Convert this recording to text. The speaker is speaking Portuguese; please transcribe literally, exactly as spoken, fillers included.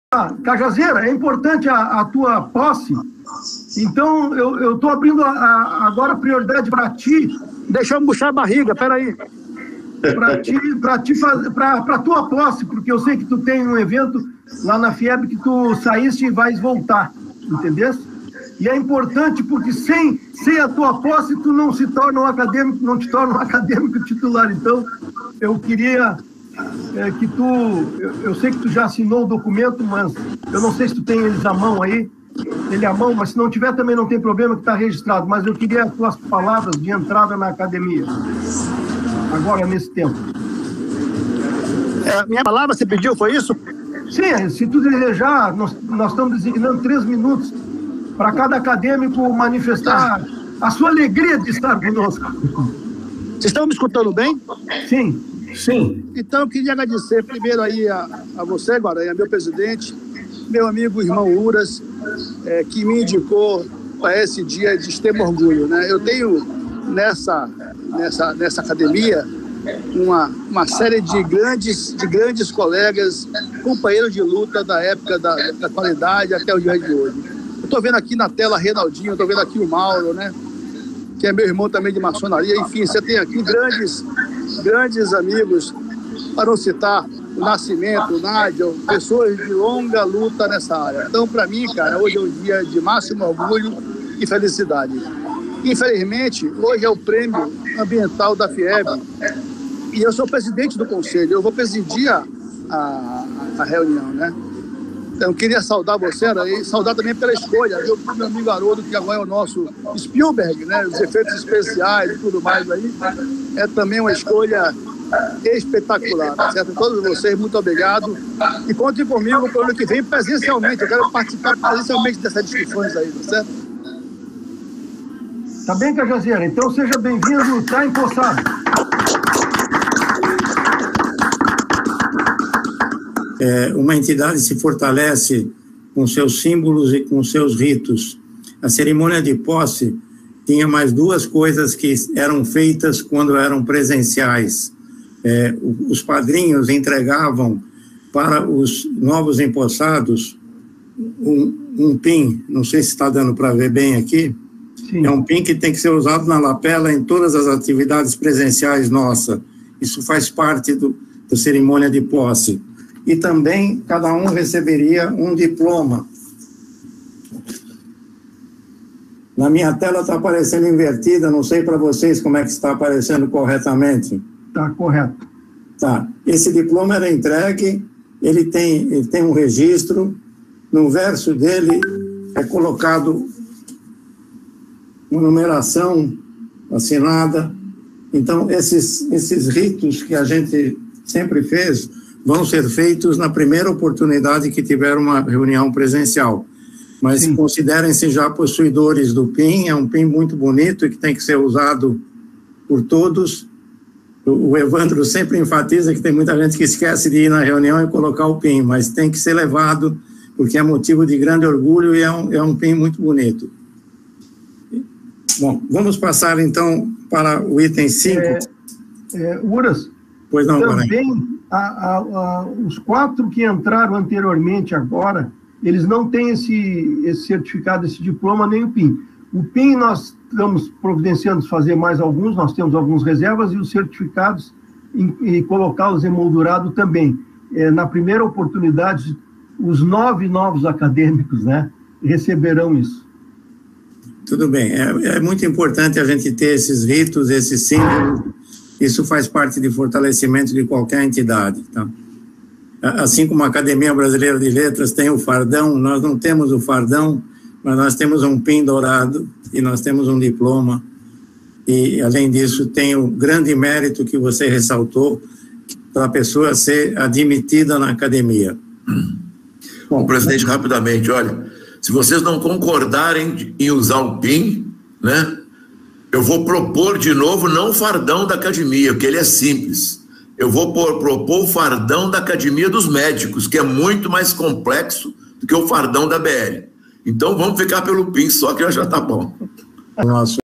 Cajazeira, é importante a, a tua posse, então eu estou abrindo a, a, agora prioridade para ti. Deixa eu murchar a barriga, peraí. Para ti, para ti fazer, para a tua posse, porque eu sei que tu tem um evento lá na FIEB que tu saíste e vais voltar, entendeu? E é importante porque sem, sem a tua posse tu não se torna um acadêmico, não te torna um acadêmico titular. Então, eu queria é, que tu, eu, eu sei que tu já assinou o documento, mas eu não sei se tu tem eles à mão aí, ele à mão, mas se não tiver também não tem problema que está registrado, mas eu queria as tuas palavras de entrada na academia, agora nesse tempo. É, minha palavra você pediu, foi isso? Sim, se tu desejar, nós, nós estamos designando três minutos para cada acadêmico manifestar a sua alegria de estar conosco. Vocês estão me escutando bem? Sim. Sim. Então, eu queria agradecer primeiro aí a, a você, Guaranha, meu presidente, meu amigo irmão Uras, é, que me indicou para esse dia de extremo orgulho, né? Eu tenho nessa, nessa, nessa academia uma, uma série de grandes, de grandes colegas, companheiros de luta da época da, da qualidade até o dia de hoje. Eu estou vendo aqui na tela Reinaldinho, estou vendo aqui o Mauro, né? Que é meu irmão também de maçonaria. Enfim, você tem aqui grandes, grandes amigos, para não citar o Nascimento, o Nádia, pessoas de longa luta nessa área. Então, para mim, cara, hoje é um dia de máximo orgulho e felicidade. Infelizmente, hoje é o prêmio ambiental da FIEB e eu sou presidente do conselho, eu vou presidir a, a, a reunião, né? Então, eu queria saudar você, né, e saudar também pela escolha, viu? Meu amigo Haroldo, que agora é o nosso Spielberg, né? Os efeitos especiais e tudo mais aí, é também uma escolha espetacular, tá certo? Todos vocês, muito obrigado. E contem comigo para o ano que vem presencialmente. Eu quero participar presencialmente dessas discussões aí, tá certo? Tá bem, Cajazeira? Então seja bem-vindo, tá empossado. É, uma entidade se fortalece com seus símbolos e com seus ritos. A cerimônia de posse tinha mais duas coisas que eram feitas quando eram presenciais. É, os padrinhos entregavam para os novos empossados um, um pin, não sei se está dando para ver bem aqui. Sim. É um pin que tem que ser usado na lapela em todas as atividades presenciais nossas. Isso faz parte do, da cerimônia de posse. E também cada um receberia um diploma. Na minha tela está aparecendo invertida, não sei para vocês como é que está aparecendo corretamente. Está correto. Tá. Esse diploma era entregue, ele tem, ele tem um registro, no verso dele é colocado uma numeração assinada. Então, esses, esses ritos que a gente sempre fez vão ser feitos na primeira oportunidade que tiver uma reunião presencial. Mas Sim. considerem-se já possuidores do pin, é um pin muito bonito e que tem que ser usado por todos. O Evandro sempre enfatiza que tem muita gente que esquece de ir na reunião e colocar o pin, mas tem que ser levado, porque é motivo de grande orgulho e é um, é um pin muito bonito. Bom, vamos passar então para o item cinco. É, é, Uras, pois não, também a, a, a, os quatro que entraram anteriormente agora, eles não têm esse, esse certificado, esse diploma, nem o pin. O pin nós estamos providenciando fazer mais alguns, nós temos alguns reservas, e os certificados e colocá-los emoldurado também. É, na primeira oportunidade, os nove novos acadêmicos, né, receberão isso. Tudo bem. É, é muito importante a gente ter esses ritos, esses símbolos. Isso faz parte de fortalecimento de qualquer entidade, tá? Assim como a Academia Brasileira de Letras tem o fardão, nós não temos o fardão, mas nós temos um pin dourado e nós temos um diploma. E, além disso, tem o grande mérito que você ressaltou para a pessoa ser admitida na academia. Bom, presidente, rapidamente, olha, se vocês não concordarem em usar o pin, né, eu vou propor de novo não o fardão da academia, porque ele é simples. Eu vou por, propor o fardão da Academia dos Médicos, que é muito mais complexo do que o fardão da B L. Então, vamos ficar pelo pin só, que já está bom. Nossa.